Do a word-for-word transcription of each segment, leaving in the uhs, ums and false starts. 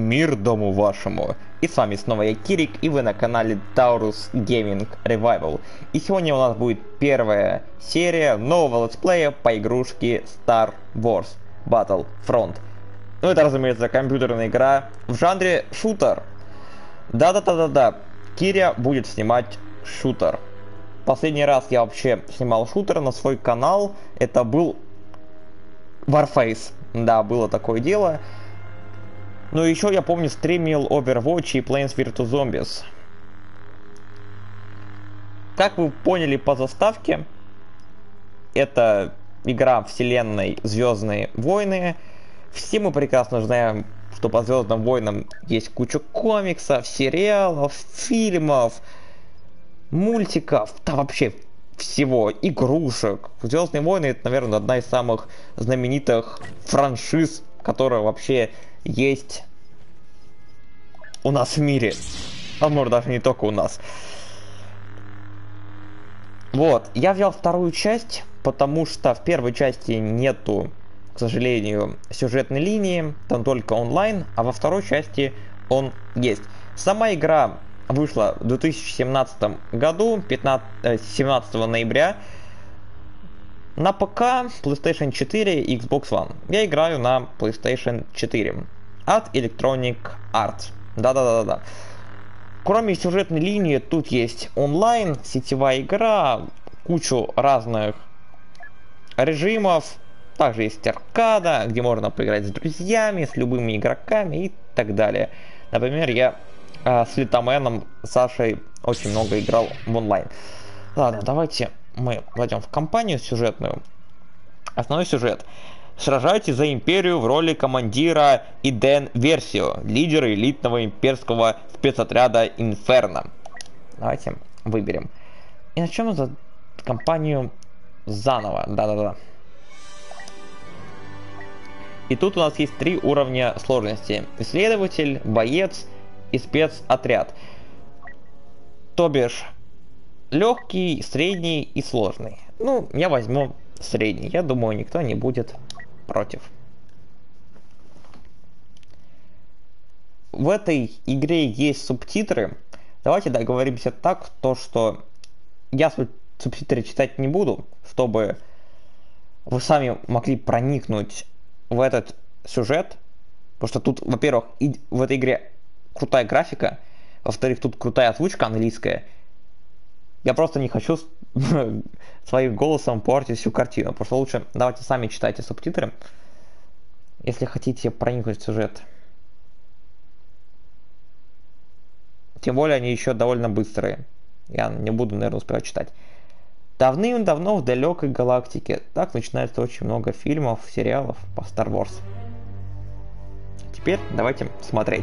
Мир дому вашему. И с вами снова я, Кирик, и вы на канале Taurus Gaming Revival. И сегодня у нас будет первая серия нового летсплея по игрушке Star Wars Battlefront. Ну это, разумеется, компьютерная игра в жанре шутер. Да-да-да-да-да, Киря будет снимать шутер. Последний раз я вообще снимал шутер на свой канал, это был Warface. Да, было такое дело. Ну еще я помню, стримил Overwatch и Plants vs Zombies. Как вы поняли по заставке, это игра вселенной Звездные войны. Все мы прекрасно знаем, что по Звездным войнам есть куча комиксов, сериалов, фильмов, мультиков, да вообще всего, игрушек. Звездные войны — это, наверное, одна из самых знаменитых франшиз, которая вообще есть у нас в мире. А может даже не только у нас. Вот, я взял вторую часть, потому что в первой части нету, к сожалению, сюжетной линии, там только онлайн, а во второй части он есть. Сама игра вышла в две тысячи семнадцатом году, семнадцатого ноября, на ПК, PlayStation четыре и Xbox One. Я играю на PlayStation четыре от Electronic Arts. Да-да-да-да. Кроме сюжетной линии, тут есть онлайн, сетевая игра, кучу разных режимов. Также есть аркада, где можно поиграть с друзьями, с любыми игроками и так далее. Например, я э, с Литоменом Сашей очень много играл в онлайн. Ладно, давайте мы войдем в кампанию сюжетную. Основной сюжет. Сражайтесь за империю в роли командира Иден Версио, лидера элитного имперского спецотряда Инферно. Давайте выберем. И начнем за кампанию заново. Да-да-да. И тут у нас есть три уровня сложности. Исследователь, боец и спецотряд. То бишь, легкий, средний и сложный. Ну, я возьму средний. Я думаю, никто не будет против. В этой игре есть субтитры. Давайте договоримся так, то что я субтитры читать не буду, чтобы вы сами могли проникнуть в этот сюжет. Потому что тут, во-первых, в этой игре крутая графика, во-вторых, тут крутая озвучка английская. Я просто не хочу своим голосом портить всю картину. Просто лучше давайте сами читайте субтитры, если хотите проникнуть в сюжет. Тем более они еще довольно быстрые. Я не буду, наверное, успевать читать. Давным-давно в далекой галактике. Так начинается очень много фильмов, сериалов по Star Wars. Теперь давайте смотреть.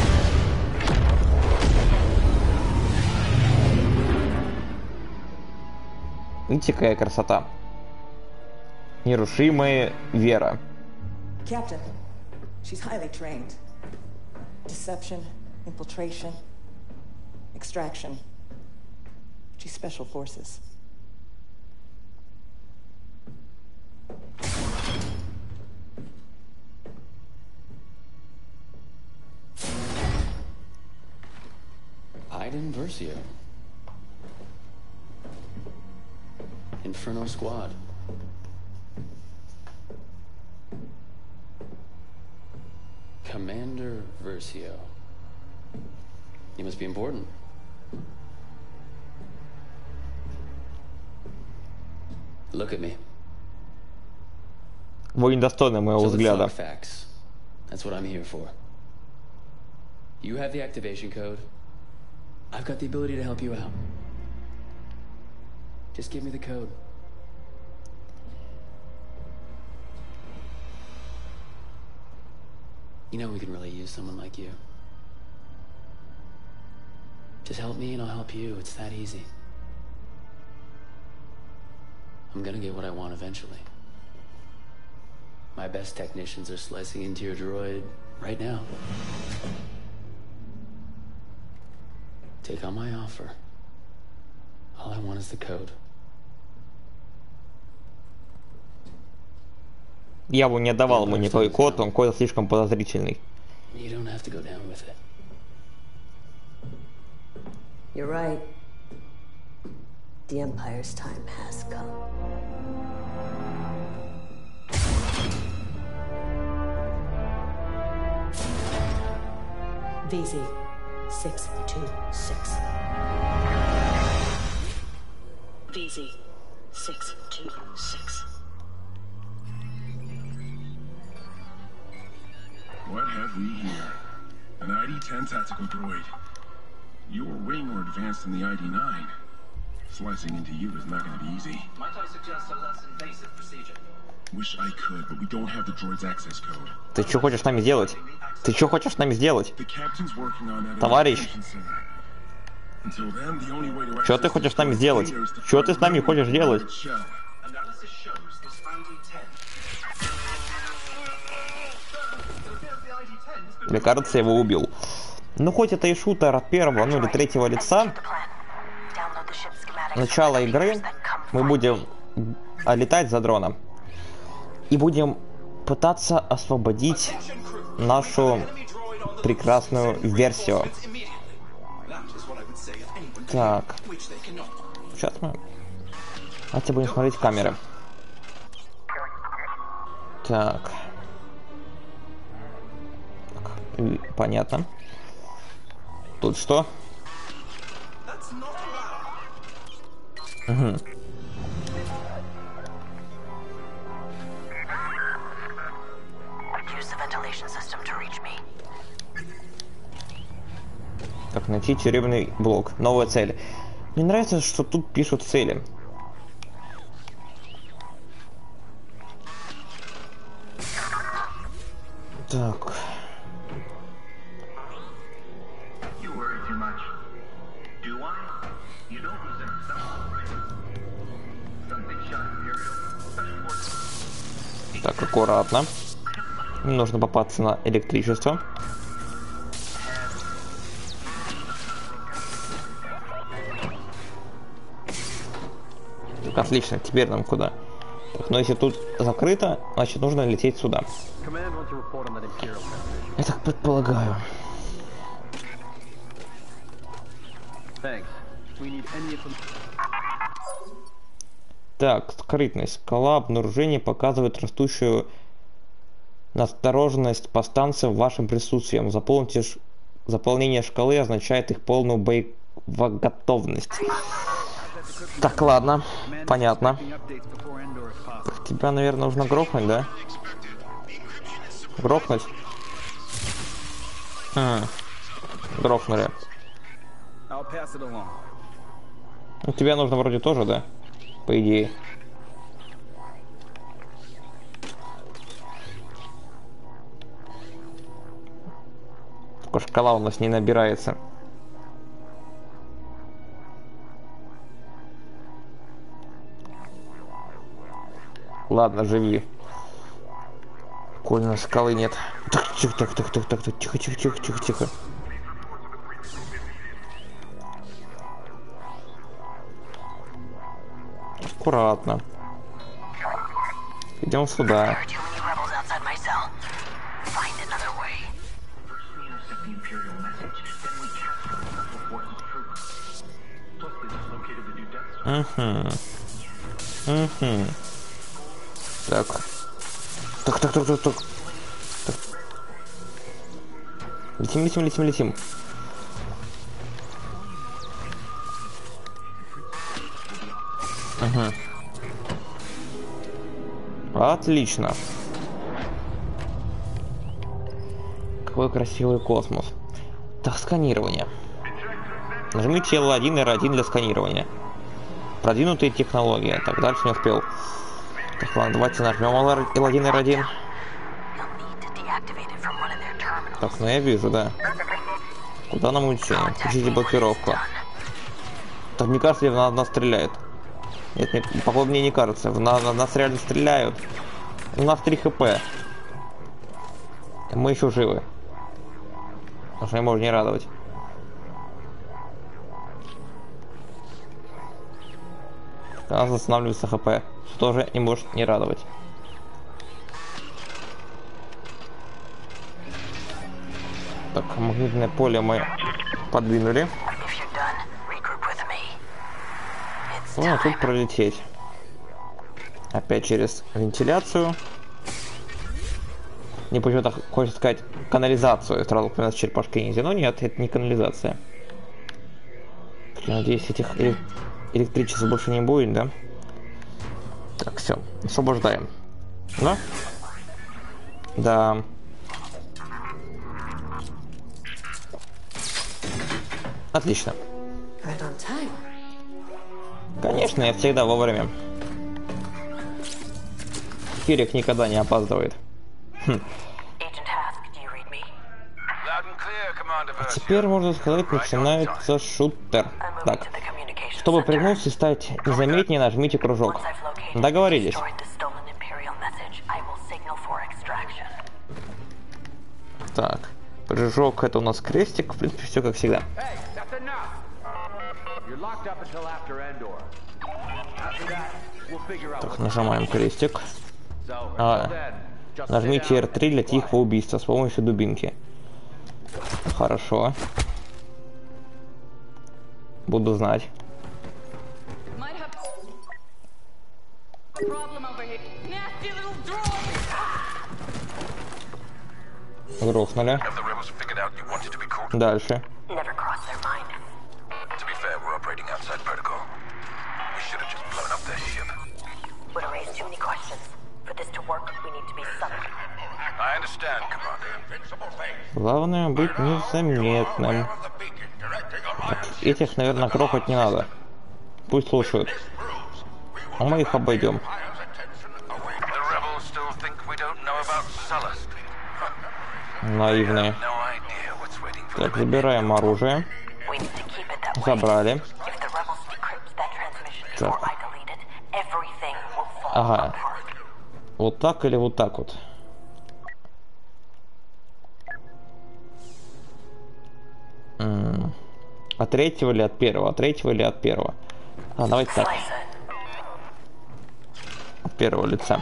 Видите, какая красота. Нерушимая вера. Captain, she's highly trained. Deception, infiltration, extraction. She's special forces. Iden Versio. Inferno Squad. Commander Versio. You must be important. Look at me. Вы недостойны моего So let's взгляда. talk facts. That's what I'm here for. You have the activation code. I've got the ability to help you out. Just give me the code. You know we can really use someone like you. Just help me and I'll help you. It's that easy. I'm gonna get what I want eventually. My best technicians are slicing into your droid right now. Take on my offer. All I want is the code. Я бы не давал ему никакой код, он какой-то слишком подозрительный. You don't have to go down with it. You're right. The Empire's time has come. V Z six two six. V Z six two six. What have we here? An I D ten tactical droid. You were way more advanced than the I D nine. Slicing into you is not going to be easy. Might I suggest a less invasive procedure? Wish I could, but we don't have the droid's access code. Ты что хочешь с нами сделать? Ты что хочешь с нами сделать? The captain's working on that. Товарищ, Until then, the only way to что ты хочешь с нами сделать? Что ты с нами хочешь делать? Analysis shows this I D ten. Мне кажется, я его убил. Ну, хоть это и шутер от первого, ну или третьего лица, начало игры мы будем летать за дроном. И будем пытаться освободить нашу прекрасную версию. Так. Сейчас мы... Давайте будем смотреть камеры. Так. Понятно. Тут что? Угу. Так, найти тюремный блок. Новая цель. Мне нравится, что тут пишут цели. Так. Так, аккуратно. Не нужно попасться на электричество. Так, отлично. Теперь нам куда? Так, но если тут закрыто, значит нужно лететь сюда. Я так предполагаю. Так, скрытность. Скала обнаружения показывает растущую настороженность повстанцев вашим присутствием. Заполните ш... Заполнение шкалы означает их полную боеготовность. Так, ладно. Понятно. Тебя, наверное, нужно грохнуть, да? Грохнуть? Хм. Грохнули. Ну, тебя нужно вроде тоже, да? По идее. Только шкала у нас не набирается. Ладно, живи. Коль шкалы нет. Так, тихо, так, так, так, так, так, тихо, тихо, тихо, тихо, тихо. Аккуратно. Идем сюда. Угу. Угу. Так. Так, так, так, так, так. Так. Летим, летим, летим, летим. Угу. Отлично. Какой красивый космос. Так, сканирование. Нажмите эл один эр один для сканирования. Продвинутые технологии. Так, дальше не успел. Так, ладно, давайте нажмем эл один эр один. Так, ну я вижу, да. Куда нам уйти? Включите блокировку. Так, мне кажется, в нас, нас стреляют. Нет, нет, походу мне не кажется. В нас, нас реально стреляют. У нас три хэ пэ. Мы еще живы. Потому что не может не радовать. У нас восстанавливается хэ пэ. Что тоже не может не радовать. Так, магнитное поле мы подвинули. Ладно, тут пролететь. Опять через вентиляцию. Не почему-то хочется сказать канализацию. Сразу у нас черепашки ниндзя. Но нет, это не канализация. Надеюсь, этих электричеств больше не будет, да? Так, все, освобождаем. Да? Да. Отлично. Конечно, я всегда вовремя. Кирик никогда не опаздывает. Хм. А теперь, можно сказать, начинается шутер. Так. Чтобы пригнуться и стать незаметнее, нажмите кружок. Договорились. Так. Прыжок — это у нас крестик. В принципе, все как всегда. Так, нажимаем крестик. А, нажмите эр три для тихого убийства с помощью дубинки. Хорошо. Буду знать. Грохнули. Дальше. Главное быть незаметным. Так, этих, наверное, грохать не надо. Пусть слушают. А мы их обойдем. Наивные. Так, забираем оружие. Забрали. Так. Ага. Вот так или вот так вот? М-м. От третьего или от первого? От третьего или от первого? А, давайте так. От первого лица.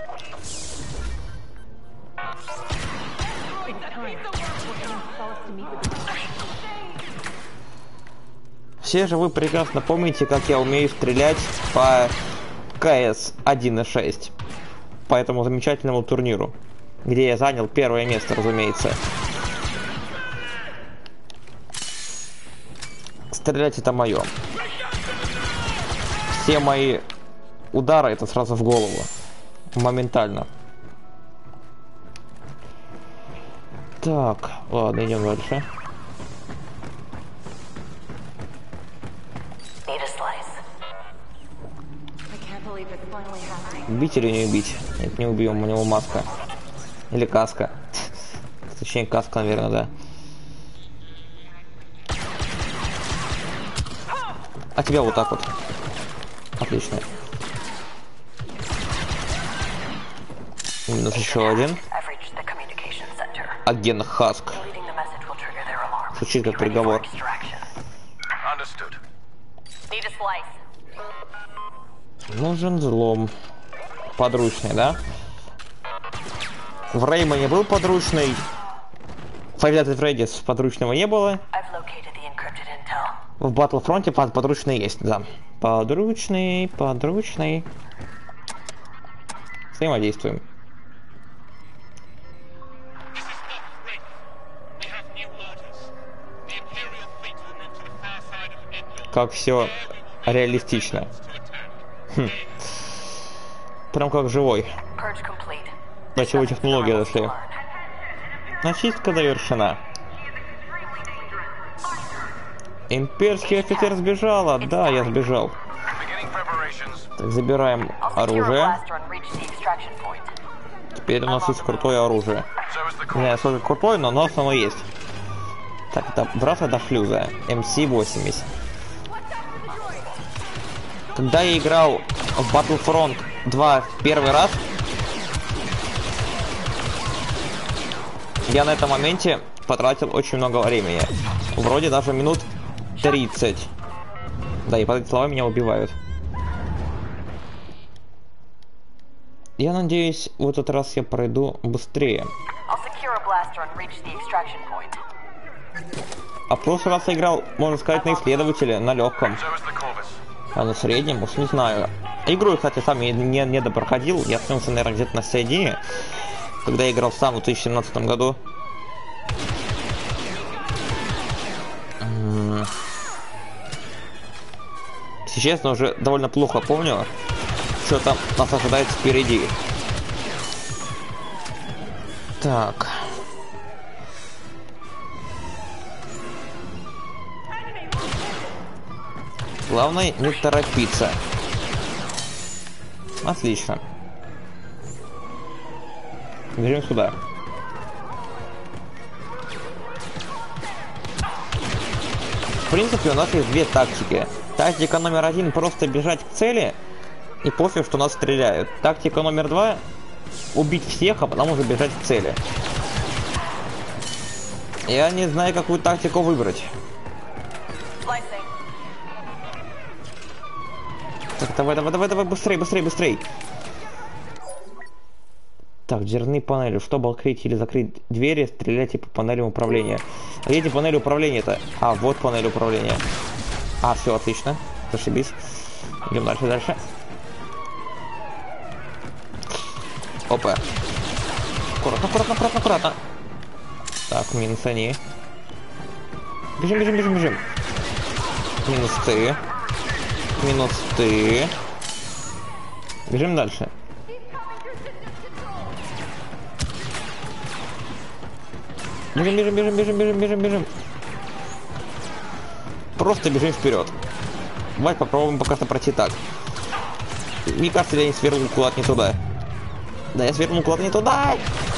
Все же вы прекрасно помните, как я умею стрелять по ка эс один и шесть. По этому замечательному турниру, где я занял первое место, разумеется. Стрелять это мое. Все мои удары это сразу в голову. Моментально. Так, ладно, идем дальше. Убить или не убить? Нет, не убьем, у него маска. Или каска. Точнее, каска, наверное, да. А тебя вот так вот. Отлично. Минус еще один. Агент Хаск. Звучит как приговор. Нужен взлом. Подручный, да? В Реймоне был подручный. В Five Nights at Freddy's подручного не было. В Battlefront подручный есть, да. Подручный, подручный. Взаимодействуем. Как все реалистично. Хм. Прям как живой. До чего технология дошли. Начистка завершена. Имперский офицер сбежала. Да, я сбежал. Так, забираем оружие. Теперь у нас есть крутое оружие. Не знаю, сколько крутое, но оно само есть. Так, это брата до флюза. эм си восемьдесят. Когда я играл в Battlefront два в первый раз, я на этом моменте потратил очень много времени. Вроде даже минут тридцать. Да, и под эти слова меня убивают. Я надеюсь, в этот раз я пройду быстрее. А в прошлый раз я играл, можно сказать, на исследователе, на легком. А на среднем, уж не знаю. Игру, кстати, сам не, не, не допроходил. Я снялся, наверное, где-то на середине, когда я играл сам в две тысячи семнадцатом году. Если честно, уже довольно плохо помню, что там нас ожидает впереди. Так. Главное не торопиться. Отлично. Бежим сюда. В принципе, у нас есть две тактики. Тактика номер один — просто бежать к цели, и пофиг, что нас стреляют. Тактика номер два — убить всех, а потом уже бежать к цели. Я не знаю, какую тактику выбрать. Так, давай, давай, давай, давай, быстрей, быстрей, быстрей. Так, дверные панели. Чтобы открыть или закрыть двери, стреляйте по панелям управления. А где панели управления-то? А, вот панель управления. А, все, отлично. Зашибись. Идем дальше, дальше. Опа. Аккуратно, аккуратно, аккуратно, аккуратно. Так, минус они. Бежим, бежим, бежим, бежим. Минус ты. Минус ты. Бежим дальше. Бежим, бежим, бежим, бежим, бежим, бежим, бежим. Просто бежим вперед. Давай попробуем пока что пройти так. Мне кажется, я не свернул куда-то не туда. Да, я свернул куда-то не туда.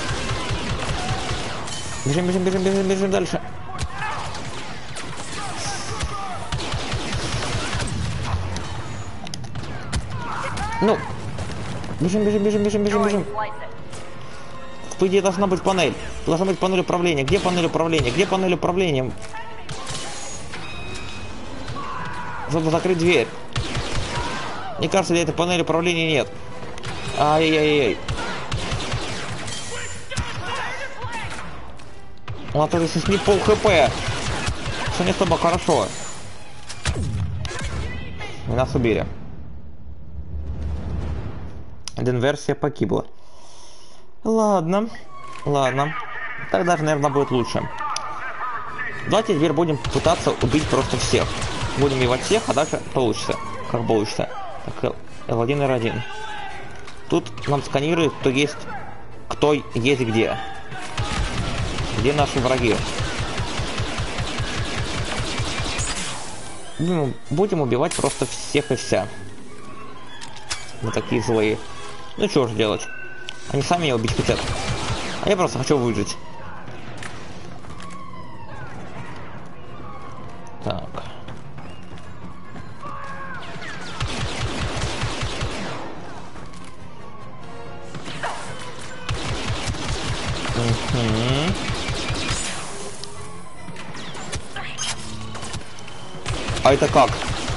Бежим, бежим, бежим, бежим, бежим дальше. Ну, бежим, бежим, бежим, бежим, бежим, бежим. По идее должна быть панель. Должна быть панель управления. Где панель управления? Где панель управления? Чтобы закрыть дверь. Мне кажется, для этой панели управления нет. Ай-яй-яй-яй. У нас уже снесли пол хп. Что не особо хорошо. И нас убили. Один версия погибла. Ладно. Ладно. Так даже, наверное, будет лучше. Давайте теперь будем пытаться убить просто всех. Будем убивать всех, а дальше получится. Как получится. Так, эл один, эр один. Тут нам сканирует, кто есть, кто есть где. Где наши враги. Будем убивать просто всех и вся. Мы такие злые. Ну что же делать? Они сами меня убить хотят. А я просто хочу выжить. Так. Угу. А это как?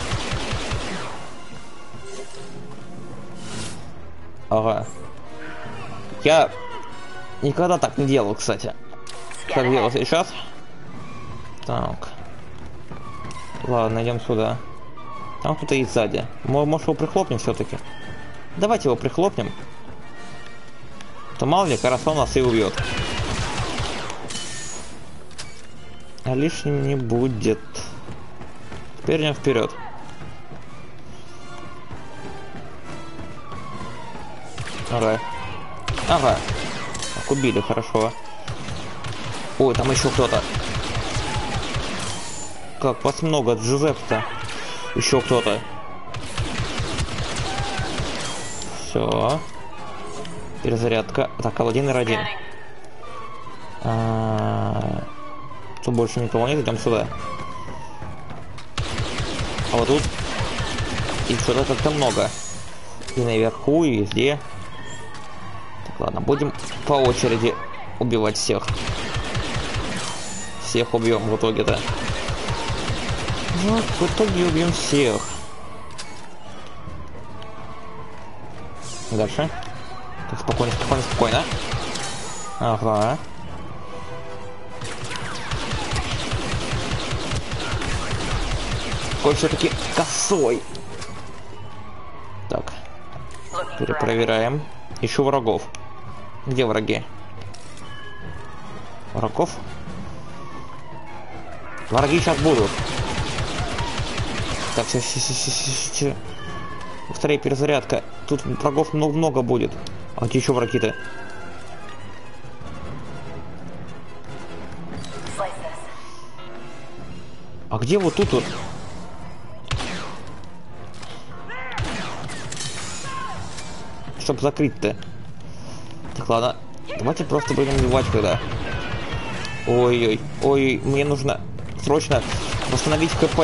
Ага. Я никогда так не делал, кстати. Как делал сейчас? Так. Ладно, идем сюда. Там кто-то есть сзади. Может, его прихлопнем все-таки? Давайте его прихлопнем. То мало ли, как раз он нас и убьет. А лишним не будет. Теперь идем вперед. Ага. Ага. Так, убили, хорошо. Ой, там еще кто-то. Как вас много, Джузеппе-то. Еще кто-то. Все. Перезарядка. Так, эл один, эр один. А-а-а. Тут больше никого нет, идем сюда. А вот тут их что-то как-то много. И наверху, и везде. Так, ладно, будем по очереди убивать всех. Всех убьем в итоге-то. Вот, в итоге убьем всех. Дальше. Так, спокойно, спокойно, спокойно. Ага. какой все-таки косой. Так. Перепроверяем. Ищу врагов. Где враги? Врагов? Враги сейчас будут. Так, все, все, все, все, все, все. Быстрее перезарядка. Тут врагов много, много будет. А где еще враги-то? А где вот тут вот? Чтоб закрыть-то. Так, ладно. Давайте просто будем убивать когда. Ой-ой, ой, мне нужно срочно восстановить КП.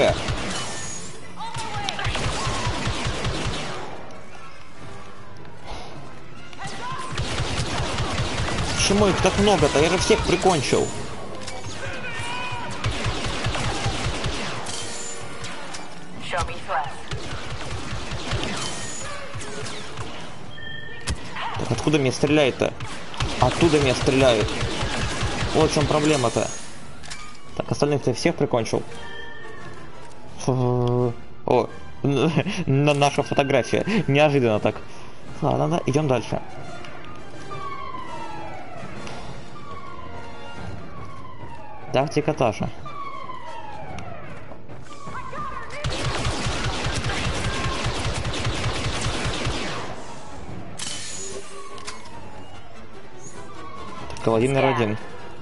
Почему их так много-то? Я же всех прикончил. Так откуда меня стреляет-то? Оттуда меня стреляют. Вот в чем проблема-то. Так, остальных-то всех прикончил. Фу. О, наша фотография. Неожиданно так. Ладно, да, идем дальше. Тактика та же. Один на один.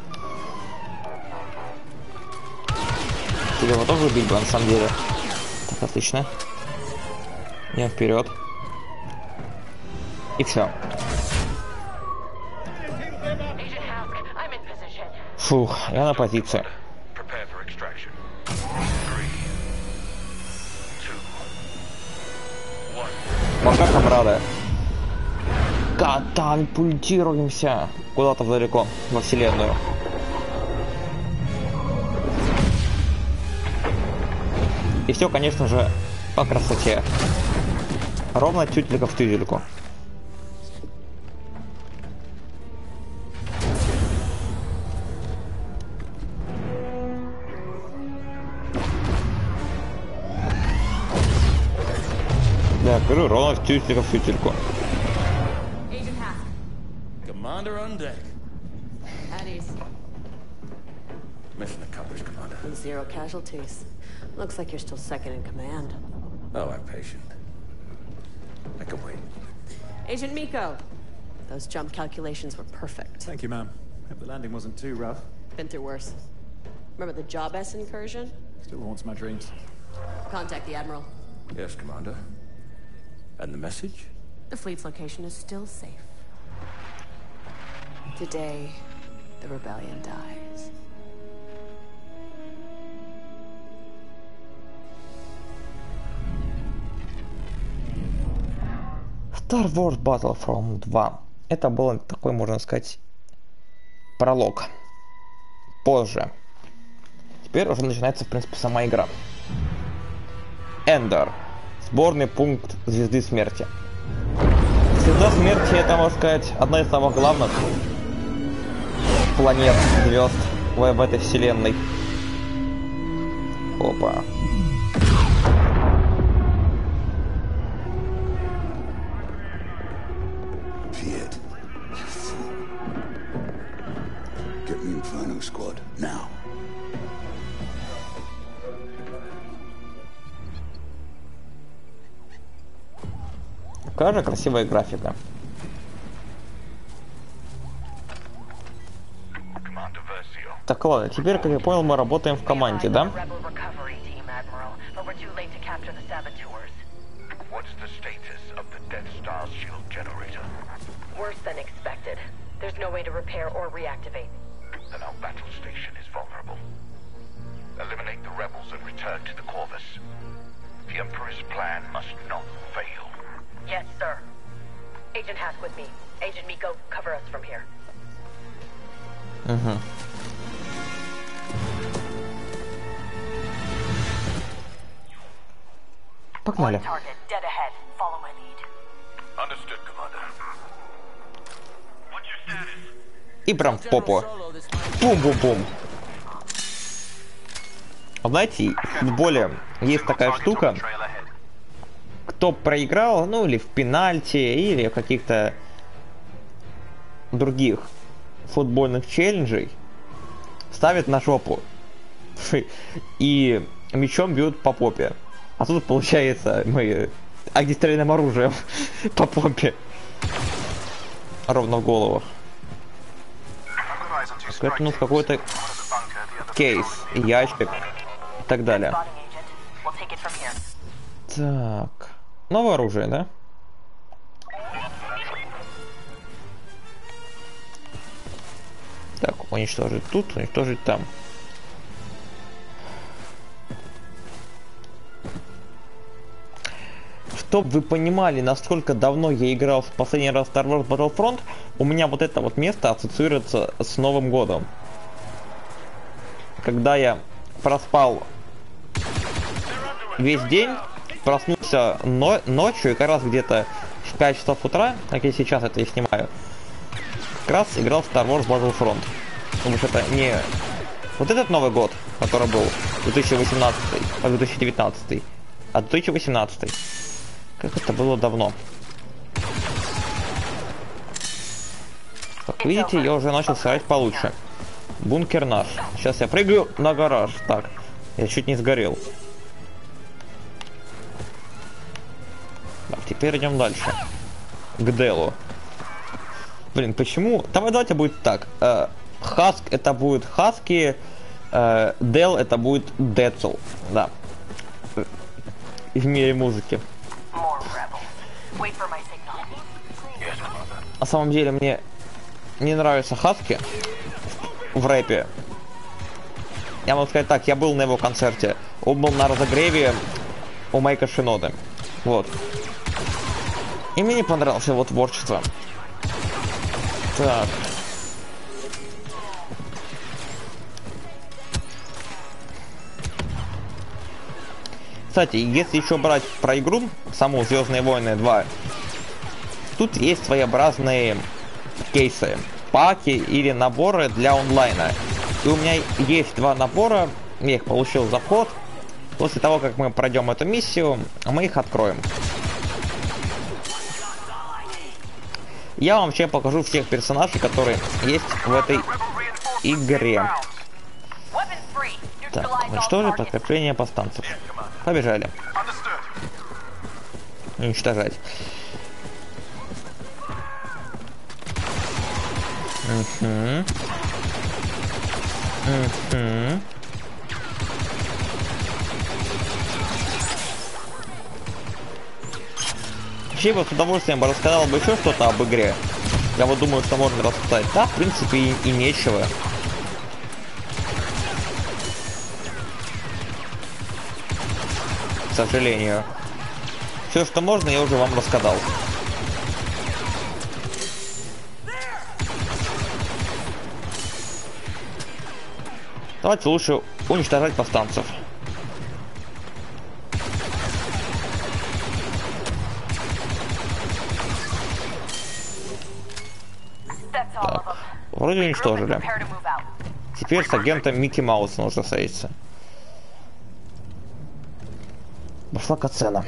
Тебя его тоже убить бы, на самом деле. Так, отлично. Я вперед. И все. Фух, я на позиции. Пока, камрады. Катапультируемся куда-то далеко, во вселенную. И все, конечно же, по красоте. Ровно тютелька в тютельку. Да, говорю, ровно в тютелька в тютельку. Commander on deck. At ease. Mission accomplished, Commander. Zero casualties. Looks like you're still second in command. Oh, I'm patient. I can wait. Agent Miko, those jump calculations were perfect. Thank you, ma'am. Hope the landing wasn't too rough. Been through worse. Remember the Job S incursion? Still haunts my dreams. Contact the Admiral. Yes, Commander. And the message? The fleet's location is still safe. Today, the rebellion dies. Star Wars Battlefront два. Это был такой, можно сказать, пролог. Позже. Теперь уже начинается, в принципе, сама игра. Эндор. Сборный пункт Звезды Смерти. Звезда Смерти — это, можно сказать, одна из самых главных планет, звезд в, в этой вселенной. Опа. Piet. Get me Inferno squad, now. Какая же красивая графика. Так, ладно, теперь, как я понял, мы работаем в команде, да? Yes, sir. Agent Hask with me. Agent Miko, cover us from here. Угу. Погнали. И прям в попу. Бум-бум-бум. Знаете, в футболе есть такая штука, кто проиграл, ну или в пенальти, или в каких-то других футбольных челленджей, ставит на жопу и мячом бьют по попе. А тут получается мы огнестрельным оружием по попе. Ровно в голову. Это ну какой-то кейс, ящик и так далее. Так. Новое оружие, да? Так, уничтожить тут, уничтожить там. Чтоб вы понимали, насколько давно я играл в последний раз Star Wars Battlefront, у меня вот это вот место ассоциируется с Новым годом. Когда я проспал весь день, проснулся но ночью и как раз где-то в пять часов утра, как я сейчас это и снимаю, как раз играл в Star Wars Battlefront. Потому что это не вот этот Новый год, который был две тысячи восемнадцатый, а две тысячи девятнадцатый, а две тысячи восемнадцатый. Как это было давно. Как видите, я уже начал срать получше. Бункер наш. Сейчас я прыгаю на гараж. Так, я чуть не сгорел. Так, теперь идем дальше. К Делу. Блин, почему? Давай, давайте будет так. Э, Хаск это будет Хаски. Э, Дел это будет Децл. Да. В мире музыки. На самом деле мне не нравится Хаски в рэпе. Я могу сказать так, я был на его концерте. Он был на разогреве у Майка Шиноды. Вот. И мне не понравилось его творчество. Так. Кстати, если еще брать про игру, саму Звездные войны два, тут есть своеобразные кейсы, паки или наборы для онлайна. И у меня есть два набора, я их получил за вход. После того, как мы пройдем эту миссию, мы их откроем. Я вам вообще покажу всех персонажей, которые есть в этой игре. Так, уничтожить подкрепление повстанцев. Побежали. Уничтожать. Угу. Угу. Вообще бы с удовольствием бы рассказал бы еще что-то об игре. Я вот думаю, что можно рассказать. Да, в принципе, и, и нечего. К сожалению. Все, что можно, я уже вам рассказал. Давайте лучше уничтожать повстанцев. Так, вроде уничтожили. Теперь с агентом Микки Маус нужно встретиться. Пошла катсцена.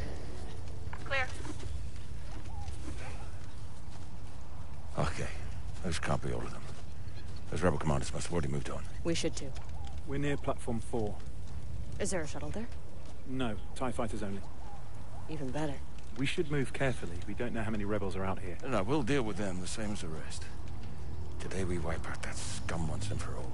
Okay, let's copy all of them. Those rebel commanders must have already moved on. We should too. We're near platform four. Is there a shuttle there? No, TIE fighters only. Even better. We should move carefully. We don't know how many rebels are out here. No, no, we'll deal with them the same as the rest. Today we wipe out that scum once and for all.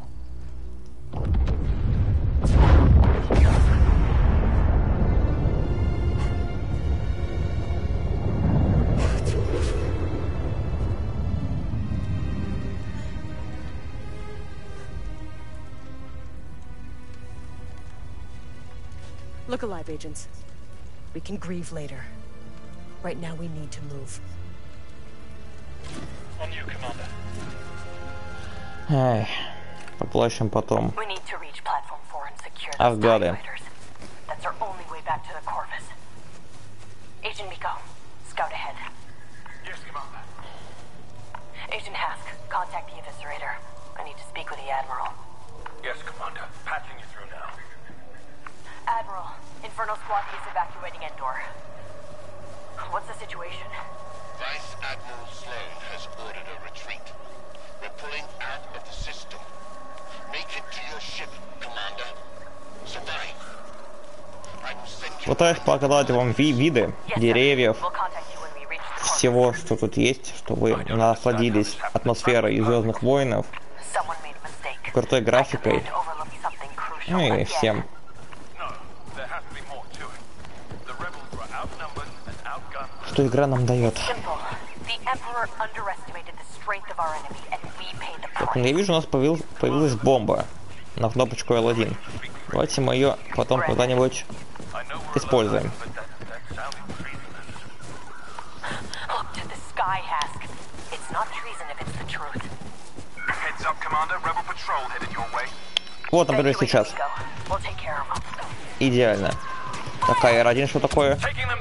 Look alive, agents. We can grieve later. Right now we need to move. On you, Commander. Ай, поплачем потом. We need to reach platform four and secure the I've got TIE it. fighters. That's our only way back to the Corvus. Agent Miko, scout ahead. Yes, Commander. Agent Hask, contact the Eviscerator. I need to speak with the Admiral. Yes, Commander. Patching you through now. Inferno squad is evacuating Endor. What's the situation? Vice Admiral Sloan has ordered a retreat. We're pulling out of the system. Make it to your ship, Commander. Survive. I will send you... Пытаюсь показать вам ви виды деревьев, всего, что тут есть, чтобы вы насладились атмосферой Звездных Войнов, крутой графикой, ну и всем. Что игра нам дает. Так, я вижу, у нас появил, появилась бомба на кнопочку эл один. Давайте мы ее потом когда-нибудь используем. Вот, например, сейчас. Идеально. Такая эр один, что такое?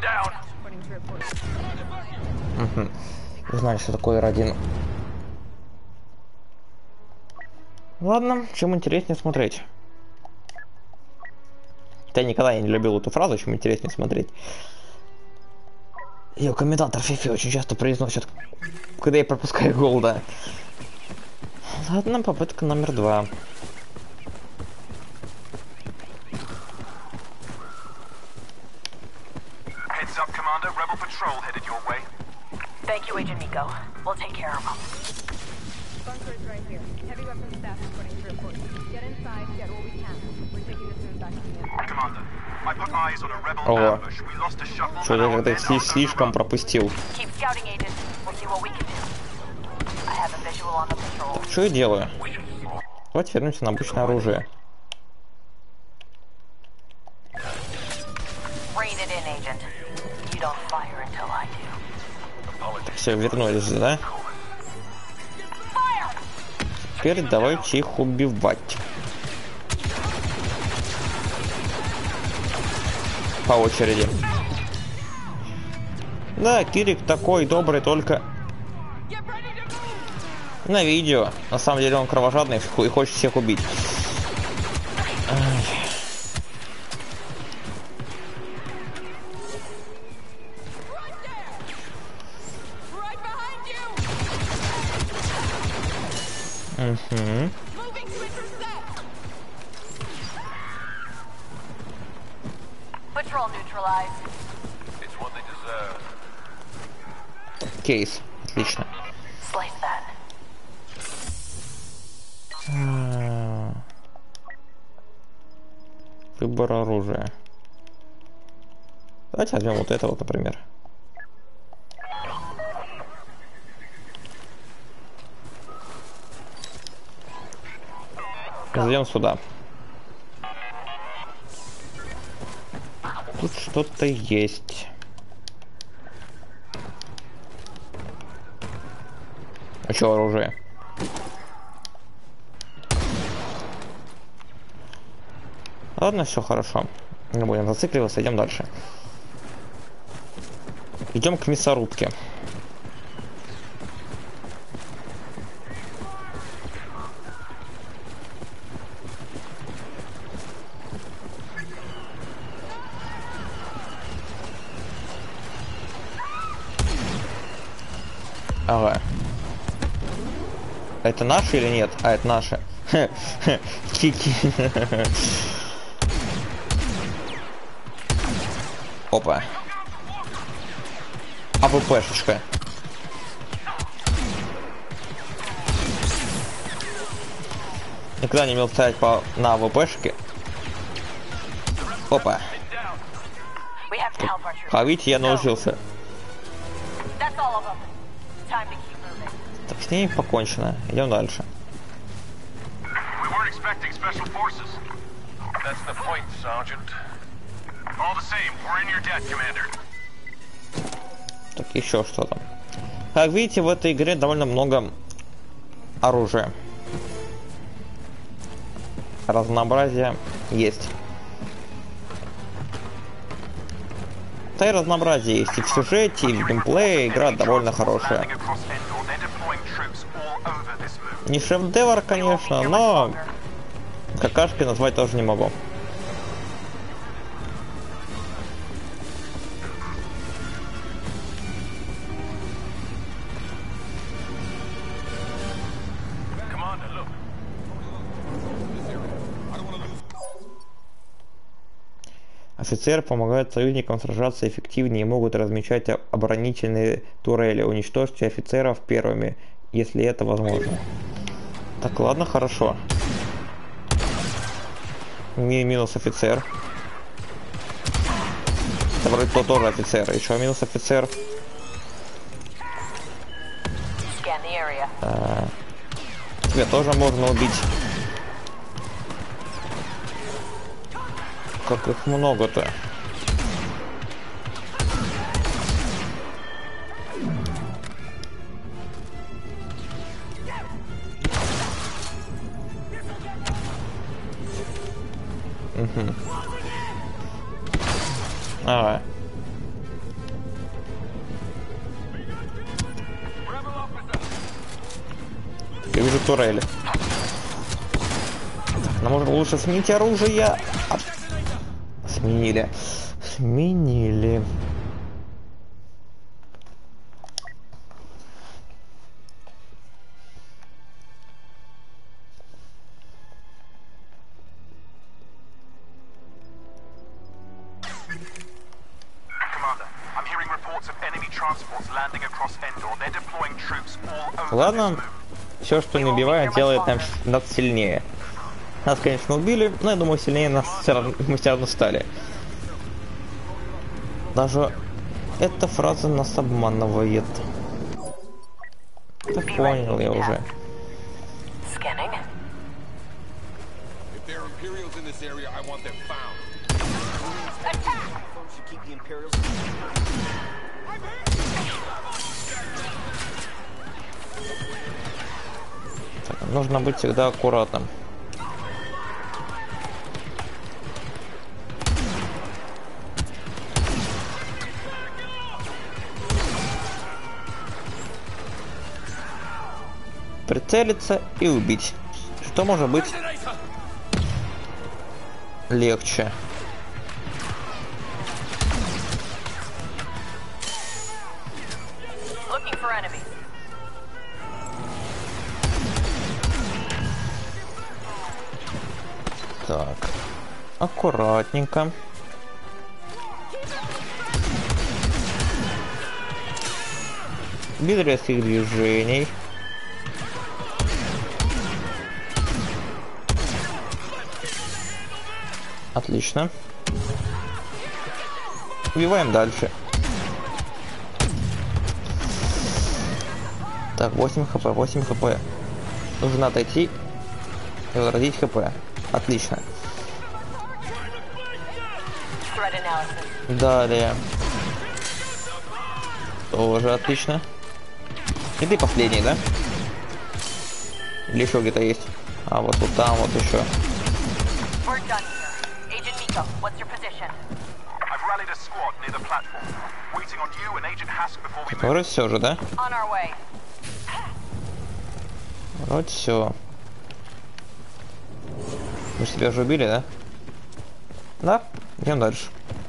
Угу. Не знаю, что такое эр один. Ладно, чем интереснее смотреть. Я никогда не любил эту фразу, чем интереснее смотреть. Ее комментатор Фифи очень часто произносит, когда я пропускаю гол, да. Ладно, попытка номер два. Heads up, Commander. Rebel patrol headed your way. Thank you, Agent Miko. We'll take care of them. Bunker is right here. Heavy weapons staff reporting to report. Get inside, get what we can. We're taking this room back to the end. Commander, I put eyes on a rebel Ого. ambush. We lost a shuttle. Что-то я как-то слишком пропустил. Keep scouting, Agent. We'll see what we can do. I have a visual on the patrol. Что я делаю? Давайте вернемся на обычное оружие. Rein it in, Agent. You don't fire until I do. Все, вернулись, да? Теперь давайте их убивать. По очереди. Да, Кирик такой добрый только на видео. На самом деле он кровожадный и хочет всех убить. Угу. Кейс. Отлично. Выбор оружия. Давайте возьмем вот это вот, например. Зайдем сюда. Тут что-то есть. А что оружие? Ладно, все хорошо. Не будем зацикливаться, идем дальше. Идем к мясорубке. Ага. Это наши или нет? А, это наши. Кики. Опа. АВПшечка. Никогда не умел ставить по... на АВПшке. Опа. А видите, я научился. Так, с ней покончено. Идем дальше. Так, еще что там. Как видите, в этой игре довольно много оружия. Разнообразие есть. Да и разнообразие есть и в сюжете, и в геймплее. Игра довольно хорошая. Не шедевр, конечно, но какашкой назвать тоже не могу. Офицеры помогают союзникам сражаться эффективнее и могут размечать оборонительные турели. Уничтожьте офицеров первыми, если это возможно. Так, ладно, хорошо. Ми минус офицер. Это вроде то тоже офицер. Еще минус офицер. А, тебя тоже можно убить. Как их много-то. Угу. Ага. Я вижу турели. Нам может лучше сменить оружие. А... Сменили. Сменили. Ладно, все, что не убивает, делает нам, нас сильнее. Нас, конечно, убили, но я думаю, сильнее нас все равно, мы все равно стали. Даже эта фраза нас обманывает. Да понял я уже. Так, нужно быть всегда аккуратным. Прицелиться и убить. Что может быть легче? Так, аккуратненько. Без резких движений. Отлично. Убиваем дальше. Так, восемь хп, восемь хп. Нужно отойти и возродить хп. Отлично. Далее. Тоже отлично. И ты последний, да? Или еще где-то есть? А вот тут там вот еще. Вроде все же, да? Вроде все. Мы себя уже убили, да? Да? Идем дальше.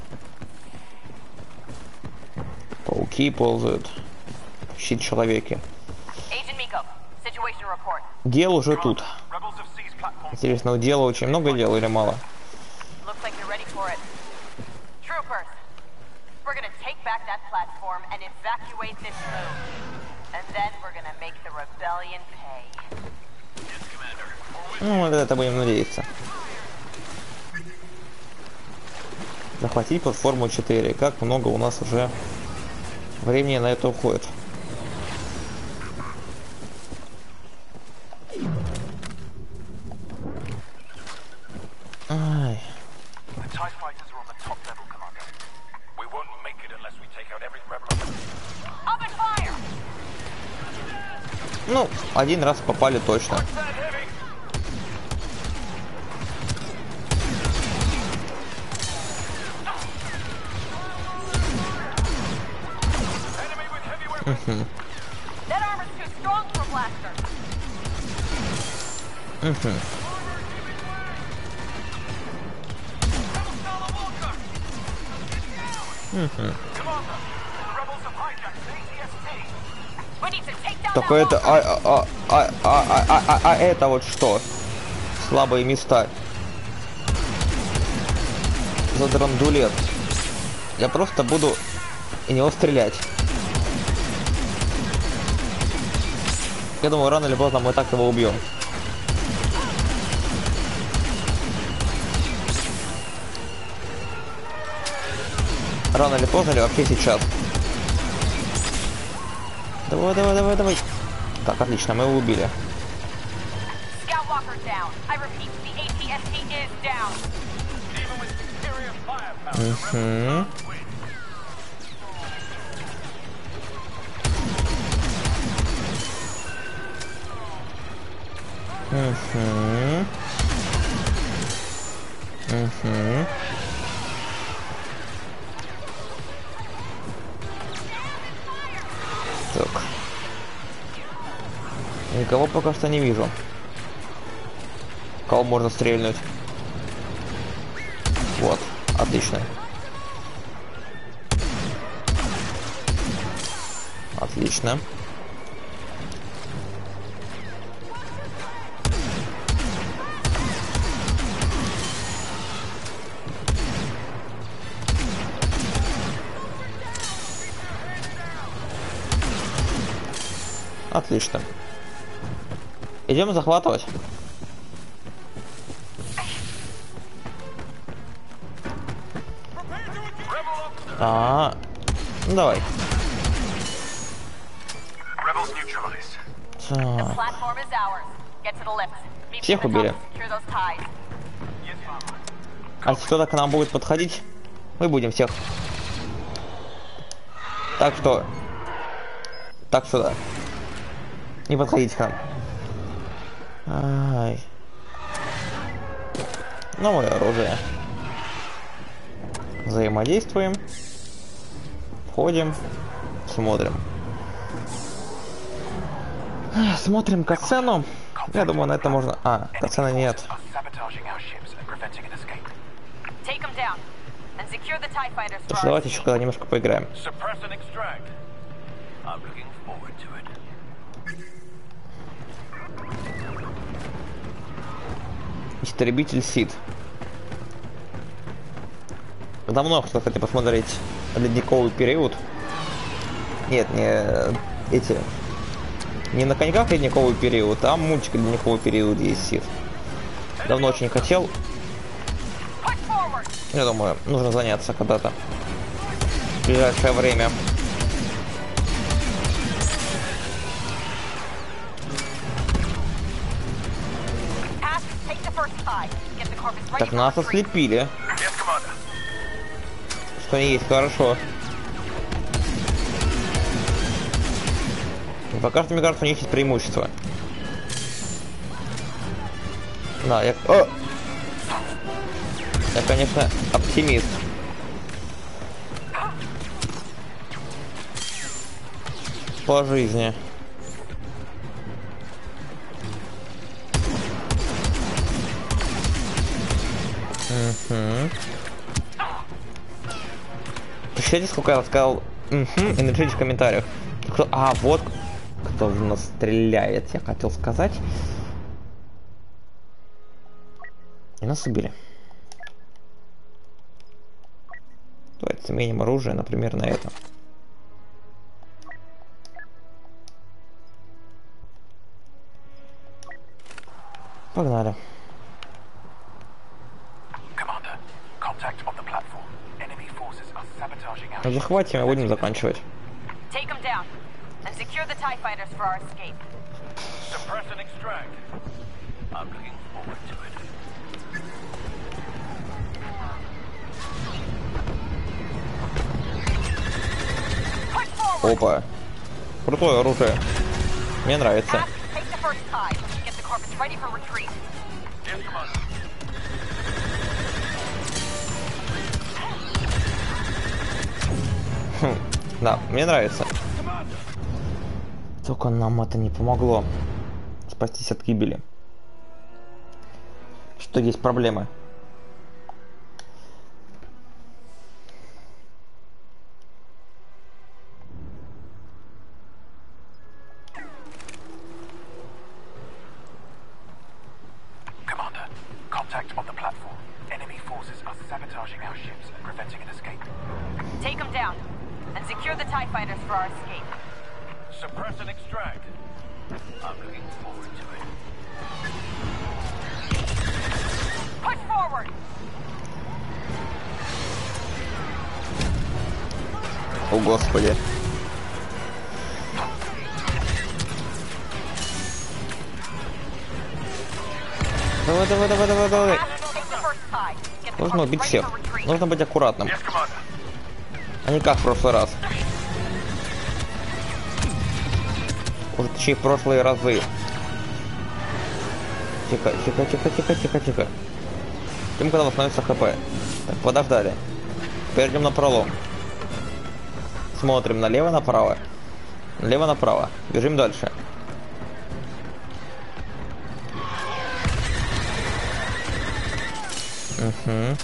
Пауки ползают. Щит человеки. Дел уже тут. Интересно, у дела очень много дел или мало? Ну, вот это будем надеяться. Захватить платформу четыре. Как много у нас уже времени на это уходит. Ай. Ну, один раз попали точно. Угу. Угу. Угу. Только это, а, а, а, а, а, а, а, а это вот что? Слабые места. за драндулет? Я просто буду и него стрелять. Я думаю, рано или поздно мы так его убьем. Рано или поздно, или вообще сейчас. Давай, давай, давай, давай. Так, отлично, мы его убили. Угу. Угу. Угу. Так. Никого пока что не вижу. Кого можно стрельнуть? Вот, отлично. Отлично. Отлично. Идем захватывать. А, ну давай. Всех убили. А если кто-то к нам будет подходить, мы будем всех. Так что... Так что да. Не подходите к нам. Ай. Новое оружие. Взаимодействуем. Входим. Смотрим. Смотрим катсцену. Я думаю, на это можно... А, катсцены нет. Так, давайте еще когда немножко поиграем. Истребитель Сид. Давно кто хотел посмотреть ледниковый период. Нет, не эти. Не на коньках ледниковый период, а мультик ледниковый период есть Сид. Давно очень хотел. Я думаю, нужно заняться когда-то. В ближайшее время. Так, нас ослепили. Что не есть, хорошо. Пока что, мне кажется, у них есть преимущество. Да, я... О! Я, конечно, оптимист. По жизни. Угу. Посчитайте, сколько я сказал угу, и напишите в комментариях. Кто... А, вот кто в нас стреляет, я хотел сказать. И нас убили. Давайте заменим оружие, например, на это. Погнали. Захватим и будем заканчивать. Опа. Крутое оружие. Мне нравится. Хм, да, мне нравится. Только нам это не помогло спастись от гибели. Что есть проблемы. Commander, contact on the platform. Enemy forces are sabotaging our ship. and secure the TIE fighters for our escape. Suppress and extract. I'm looking forward to it. Push forward! О, господи. Давай, давай, давай, давай, давай. Нужно убить всех. Нужно быть аккуратным. А не как в прошлый раз. Уже точнее в прошлые разы. Тихо, тихо, тихо, тихо, тихо, тихо. Тем, когда восстановится хп. Так, подождали. Теперь идем на пролом. Смотрим налево-направо. Налево-направо. Бежим дальше. Угу.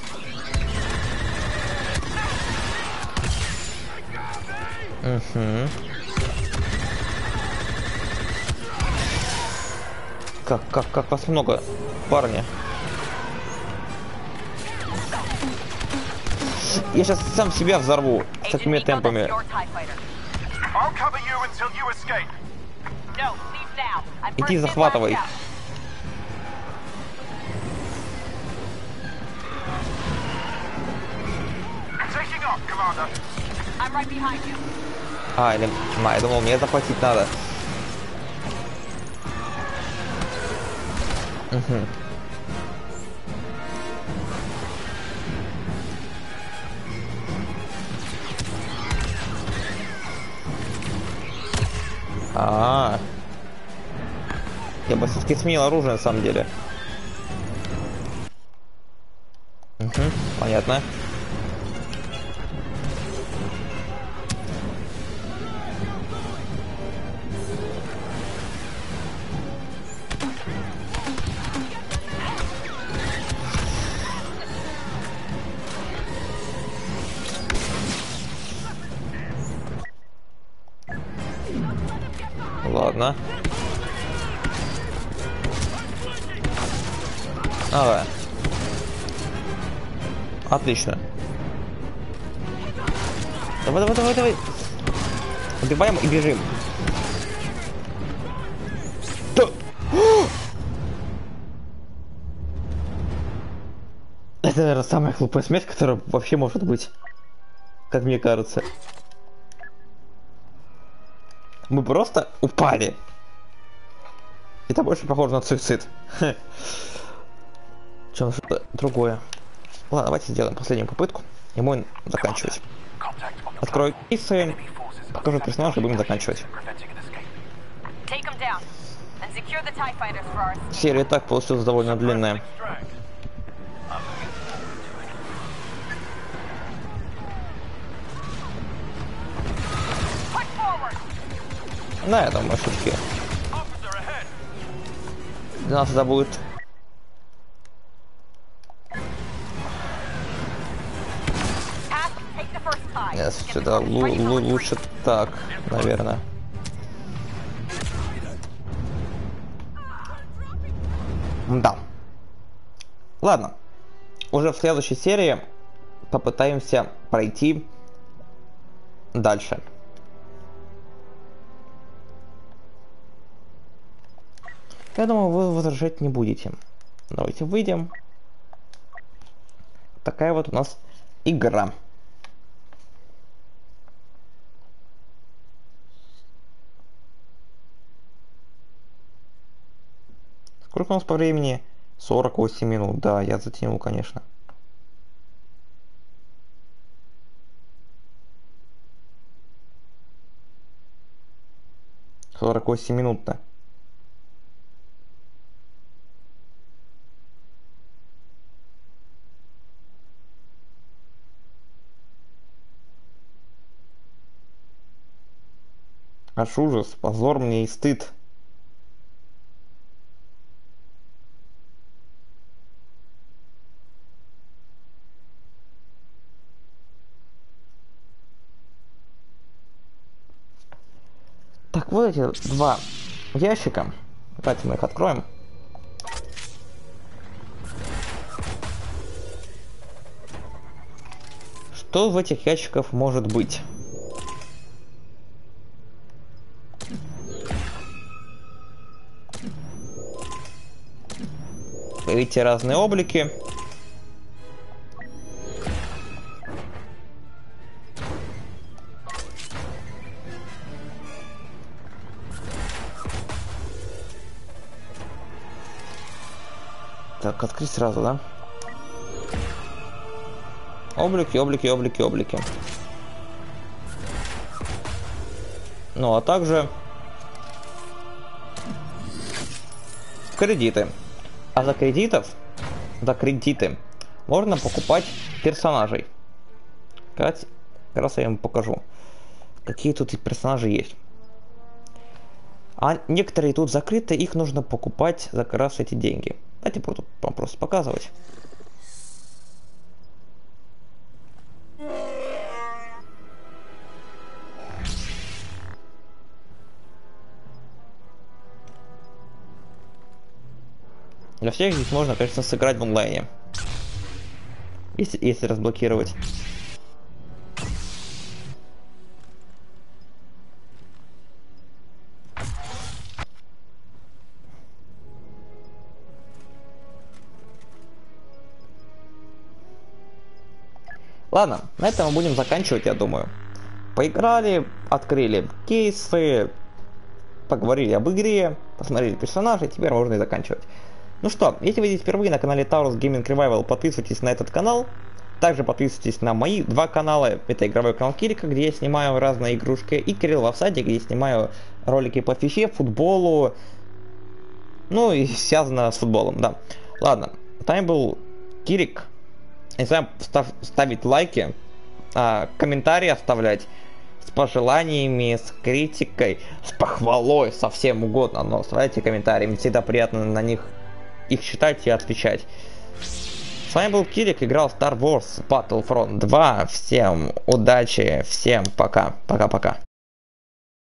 Угу. Как, как, как вас много, парни. Я сейчас сам себя взорву с такими темпами. Иди захватывай. А, или... А, я думал, мне захватить надо. Угу. А, -а, -а. Я бы все-таки сменил оружие на самом деле. Угу, понятно. Ладно. Ага. Отлично. Давай, давай, давай, давай. Убиваем и бежим. Да. Это, наверное, самая глупая смерть, которая вообще может быть. Как мне кажется. Мы просто упали. Это больше похоже на суицид. Чем что-то другое. Ладно, давайте сделаем последнюю попытку. И будем заканчивать. Открою кейсы, покажу персонажа и будем заканчивать. Серия и так получилась довольно длинная. Да, я думаю, все-таки для нас это будет yes, сюда лучше так, наверное. Да. Ладно. Уже в следующей серии попытаемся пройти дальше. Я думаю, вы возражать не будете. Давайте выйдем. Такая вот у нас игра. Сколько у нас по времени? сорок восемь минут. Да, я затянул, конечно. сорок восемь минут-то. Аж ужас, позор мне и стыд. Так, вот эти два ящика. Давайте мы их откроем. Что в этих ящиках может быть? Видите разные облики. Так, открыть сразу, да? Облики, облики, облики, облики. Ну, а также кредиты. А за кредитов, за кредиты можно покупать персонажей. Как раз я вам покажу, какие тут персонажи есть. А некоторые тут закрыты, их нужно покупать за как раз эти деньги. Давайте буду вам просто показывать. Для всех здесь можно, конечно, сыграть в онлайне. Если, если разблокировать. Ладно, на этом мы будем заканчивать, я думаю. Поиграли, открыли кейсы, поговорили об игре, посмотрели персонажей, теперь можно и заканчивать. Ну что, если вы здесь впервые на канале Taurus Gaming Revival, подписывайтесь на этот канал. Также подписывайтесь на мои два канала. Это игровой канал Кирика, где я снимаю разные игрушки, и Кирилл в Офсайде, где я снимаю ролики по фифе, футболу, ну и связано с футболом, да. Ладно, там был Кирик. Не знаю, став, ставить лайки, а, комментарии оставлять с пожеланиями, с критикой, с похвалой, со всем угодно, но оставляйте комментарии, мне всегда приятно на них их читать и отвечать. С вами был Кирик, играл Star Wars Battlefront два. Всем удачи, всем пока, пока-пока.